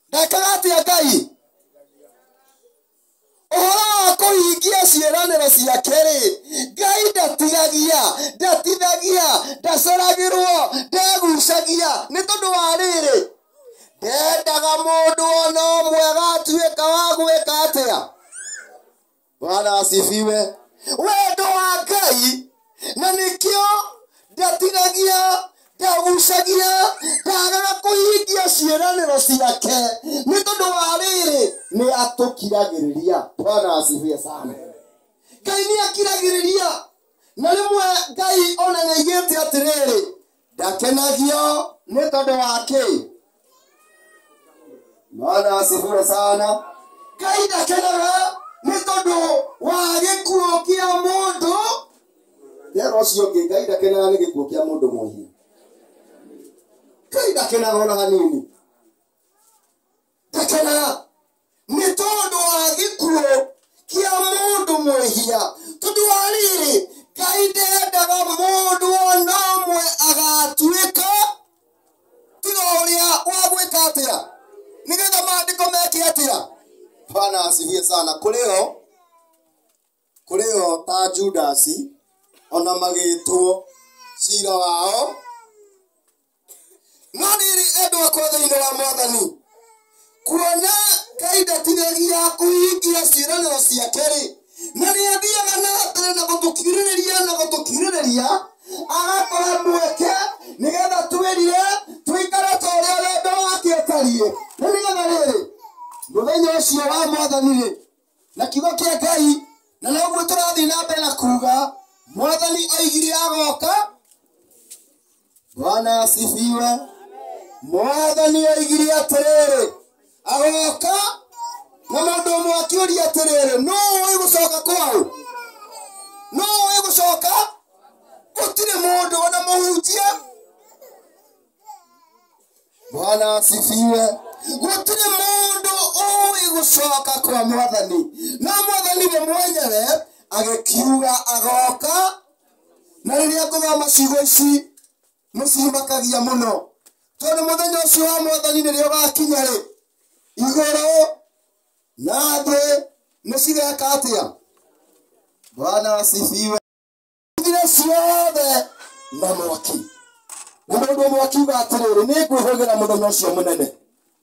ndakagati akai ohora kuhingia ciĩranĩro ciake rĩ Ngai ndatithagia ndaceragĩrwo ndegucagia nĩ tondũ wa rĩrĩ ndendaga mũndũ ona ũmwe agatuĩka wa gwĩka atĩa. Bwana asifiwe. Wendo wa Ngai na nĩkĩo ndatithagia ndagucagia ndagaga kũhingia ciĩranĩro ciake nĩ tondũ wa rĩrĩ nĩ atũkiragĩrĩria. Bwana asifiwe sana. Ngai nĩ akiragĩrĩria na rĩmwe Ngai ona nĩaigĩte atĩrĩrĩ ndakenagio nĩ tondũ wa kĩ. Bwana asifiwe sana. Ngai ndakenaga nĩ tondũ wa gĩkuũ kĩa mũndũ. Rĩera ũcio ũngĩ Ngai ndakenaga nĩ gĩkuũ kĩa mũndũ mũhia. Ngai ndakenaga ona hanini. Ndakenaga nĩ tondũ wa gĩkuũ kĩa mũndũ mwĩhia. Tondũ wa rĩrĩ Ngai ndendaga mũndũ ona ũmwe agatuĩka tiga ũrĩa wa gwĩka atĩa nĩgetha maandĩko meke atĩa. Bwana asifiwe sana. Kũrĩo ta Judasi ona magĩtwo cira wao no rĩrĩ endwa kwa thĩinĩ wa Mwathani kuona Ngai ndatithagia kũhingia ciĩranĩro ciake rĩ na nĩathiaga na mbere na gũtũkirĩrĩria agakora mweke nĩgetha twĩrire tũikare ta ũrĩa wendo wake ũtariĩ. Na nĩgetha rĩrĩ mũthenya ũcio wa Mwathani rĩ na kiugo kĩa Ngai na noguo tũrathiĩ na mbere na kuga Mwathani oigire agoka. Bwana asifiwe. Mwathani oigire atĩrĩrĩ agoka na mũndũ ũmwe akĩũria atĩrĩrĩ no ũgũcoka kwao. No ũgũcoka gũtirĩ mũndũ ona mũhunjia. Bwana asifiwe. Gũtirĩ mũndũ ũgũcoka kwa Mwathani. Na Mwathani we mwenyewe agĩkiuga agoka. Na rĩrĩa ngũthoma ciugo ici mũcimakagia mũno tondũ mũthenya ũcio wa Mwathani nĩrĩo ũgakinya rĩ igũrũ na thĩ nĩcigeka atĩa. Bwana asifiwe. Thire ciothe na mwaki. Na mũndũ ũmwe akiuga atĩrĩrĩ nĩngwĩhũgĩra mũthenya ũcio mũnene.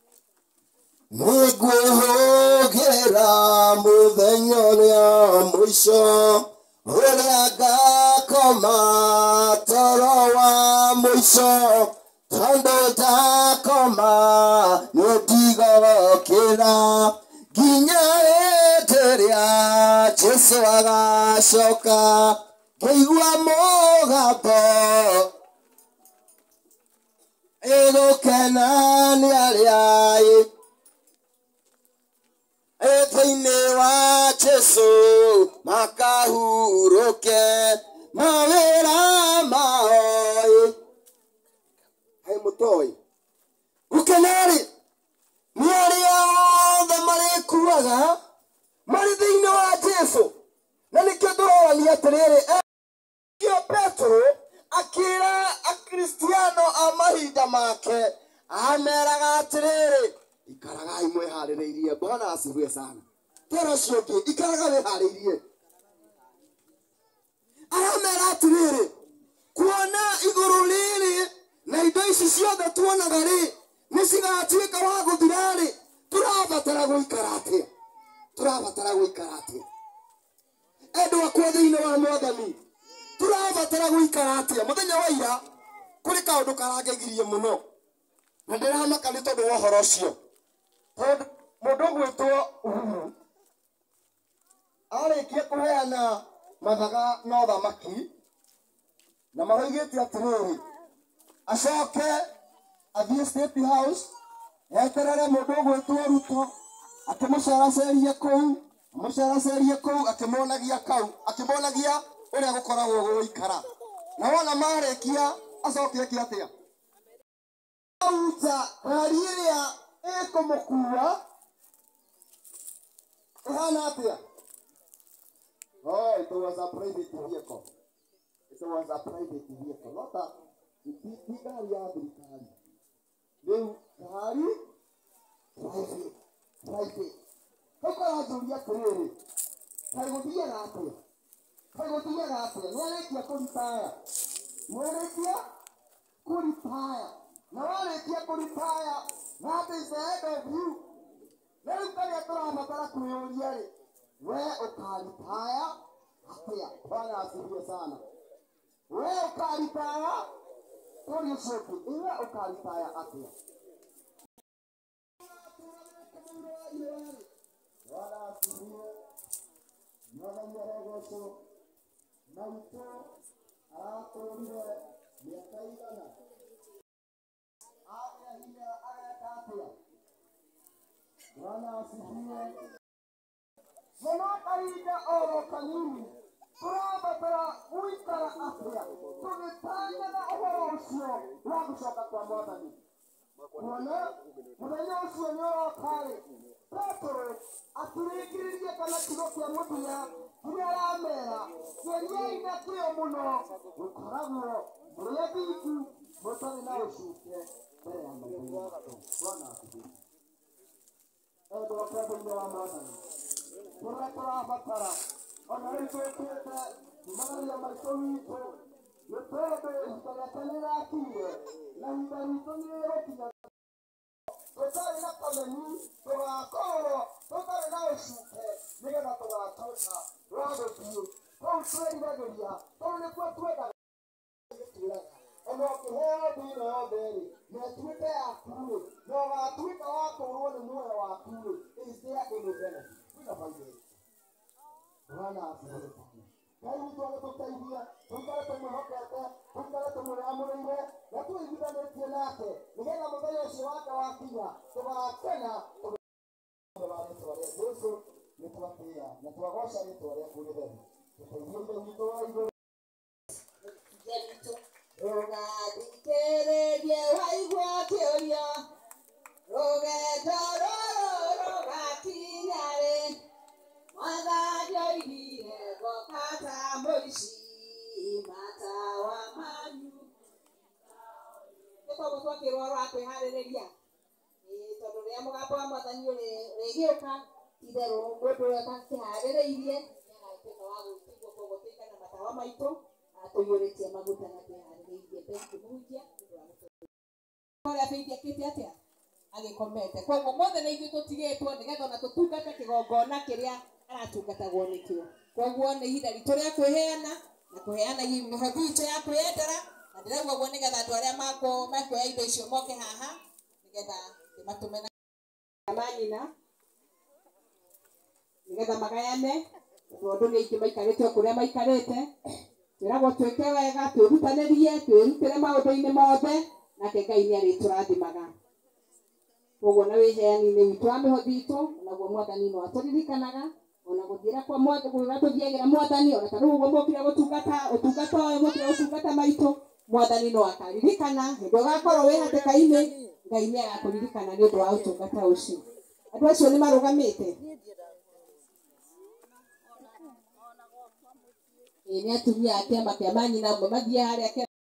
Nĩngwĩhũgĩra mũthenya ũrĩa mũico ũrĩa ngakoma toro wa mũico tondũ ndakoma nĩndigokĩra nginya hĩndĩ ĩrĩa Jesũ agacoka ngĩigua mũgambo ĩgũkena nĩ arĩa thĩinĩ wa Jesũ makahurũke mawĩra mao. Hei mũtoi gũkena rĩ nĩ arĩa othe marĩkuaga marĩ thĩinĩ wa Jesũ. Na nĩkĩo tũrorania atĩrĩrĩ kĩo Petro akĩra akristiano a mahinda make ameraga atĩrĩrĩ ikaragai mwĩharĩrĩirie. Bwana asifiwe sana. Tera ũcio ũngĩ ikaraga wĩharĩirie. Aramera atĩrĩrĩ kuona igũrũ rĩrĩ na indo ici ciothe tuonaga rĩ nĩcigatuĩka wa gũthira rĩ tũrabatara gũikara atĩa. Endwa kwa thĩinĩ wa Mwathani tũrabatara gũikara atĩa. Mũthenya wa ira kũrĩ kaũndũ karangegirie mũno na ndĩramaka nĩ tondũ wa ũhoro ũcio. Mũndũ ũgwĩtwo Uhuru arĩkia kũheana mathaga na ũthamaki na maroigĩte atĩrĩrĩ acoke athiĩ State House eterere mũndũ ũgwĩtwo Ruto akĩmũceracerie kũu akĩmonagia ũrĩa gũkoragwo gũikara. Na wona marĩkia acoke eke atĩa auta ngari ĩrĩa ĩkũmũkua ĩhana atĩa. Oh, it was a private vehicle. Not a gari ya thirikari. Rĩu ngari private ciũria atĩrĩrĩ, kaĩ gũthiaga atĩa? Kaĩ gũthiaga atĩa? Nĩarĩkia kũritaya. Nĩarĩkia kũritaya. Na warĩkia kũritaya, that is the end of you. Na rĩu karĩa tũrabatara kwĩyũria-rĩ, we ũkaritaya atĩa? Bwana asifiwe sana. We ũkaritaya kũrĩ ũcio ũngĩ, iwe ũkaritaya atĩa? Bwana asifiwe. Mwathani arogocwo. Maitũ aratũrire mĩaka igana. Agĩa hinya ageka atĩa? Bwana asifiwe. Mũno kahinda oro kanini tũrabatara gũikara atĩa tũgĩtanyaga ũhoro ũcio wa gũcoka kwa Mwathani. Kuona mũthenya ũcio nĩũroka-rĩ, Petero akĩrĩkĩrĩria kana kiugo kĩa mũthia kĩrĩa aramera, geriai na kĩyo mũno gũkoragwo mũrĩ athingu mũtarĩ na ũcuuke mbere ya maitho-inĩ maitũ. Bwana asifiwe. Endwa thĩinĩ wa Mwathani, kũrĩa tũrabatara ona rĩu twĩkĩte kumanaria maitũ witũ, nĩ tondũ ihinda rĩake nĩrĩrakinyire na ihinda ritũ nĩrĩgũkinya. Tũtarĩ na kameni, tũgakorwo tũtarĩ na ũcuuke, nĩgetha tũgatuĩka wa gũthiĩ kũu twĩriragĩria, tondũ nĩkuo twendaga gũtũũraga. Ona ũngĩheo thĩ ĩno yothe-rĩ, na ĩtuĩke yaku-rĩ, na ũgatuĩka wa kũũrwo nĩ muoyo waku-rĩ, is there any benefit? Kwĩna baida ĩrĩkũ? Bwana asifiwe sana. Ngai witũ agĩtũteithia, tũikare tũmwĩhokete, tũikare tũmwĩamũrĩire, na tũiguithanĩtie nake, nĩgetha mũthenya ũcio wake wakinya, tũgakena wa rĩĩtwa rĩa Jesũ, nĩtwatĩĩa na twagoca rĩĩtwa rĩaku rĩtheru. Tũteithie Ithe witũ wa igũrũ. Rũgathikĩrĩrie waigua kĩũria, rũgendo rũrũ rũgakinya-rĩ, Mwathani oigire ngoka ta mũici, matawa manyu. Nĩtũguo twakĩrwo ũhoro wa kwĩharĩrĩria, tondũ rĩrĩa mũgambo wa Mwathani ũrĩgĩũka, itherũ mũndũ ũrĩa ũtakĩharĩrĩirie nĩagatuĩka wa gwĩtigwo, koguo tũikare na matawa maitũ tũiyũrĩtie maguta na twĩharĩrĩirie mbere kũmũhunjia nĩũndũ wa gũtũũra. Ũrĩa Faith akĩte atĩa? Agĩkomete. Koguo mothe nĩ ithuĩ tũtigĩtwo nĩgetha ona tũtungate kĩgongona kĩrĩa aratungatagwo nĩkĩo. Koguo nĩ ihinda ritũ rĩa kwĩheana na kũheana mĩhothi itũ ya kwĩyendera, na ndĩrauga ũguo nĩgetha andũ arĩa mekuoya indo icio moke haha nĩgetha ndĩmatũme na manyina nĩgetha magayane, tondũ andũ nĩ aingĩ maikarĩte o kũrĩa maikarĩte. Twĩragwo twĩke wega, twĩrutanĩrie, twĩrutĩre maũndũ-inĩ mothe, nake Ngai nĩarĩtũrathimaga. Koguo na wĩheani-inĩ witũ wa mĩhothi itũ, naguo Mwathani no atũririkanaga, ona gũthiĩra kwa Mwathani, kũrĩa tũthiagĩra Mwathani, ona ta rĩu ũguo mũkire gũtungata ũtungata ũyũ, mũkire gũtungata maitũ, Mwathani no akaririkana, hĩndĩ ũgakorwo wĩ hatĩka-inĩ, Ngai nĩagakũririkana nĩ ũndũ wa ũtungata ũcio. Andũ acio nĩ marũgamĩte. Nĩ atumia a kĩama kĩa manyina, amwe mathiĩ harĩa